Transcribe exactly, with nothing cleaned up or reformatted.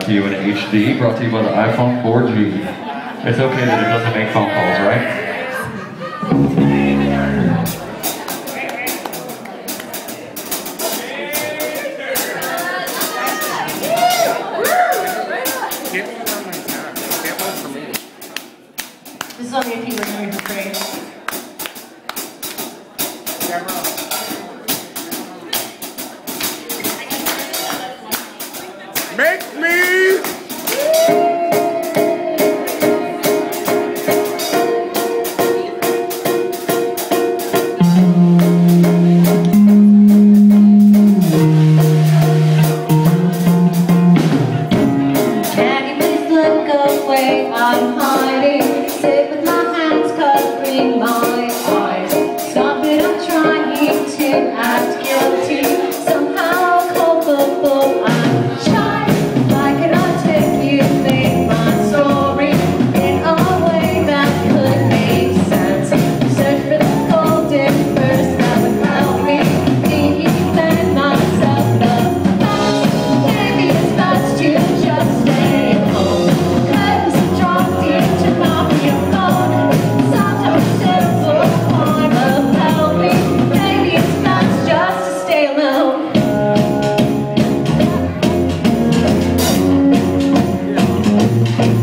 out to you in H D, brought to you by the iPhone four G. It's okay that it doesn't make phone calls, right? This is only if you were going to pray. Make me Can you please look away? I'm hiding. Sit with my hands covering my eyes. Stop it, I'm trying to act guilty. Somehow culpable, I'm shy. Why can I take you, make my story in a way that could make sense? Search for the golden verse that would help me defend myself. The past, maybe it's best to just stay home. Cause I'm dropped into mafia mode. Sometimes simple form of help me. Maybe it's best just to stay alone. Thank you.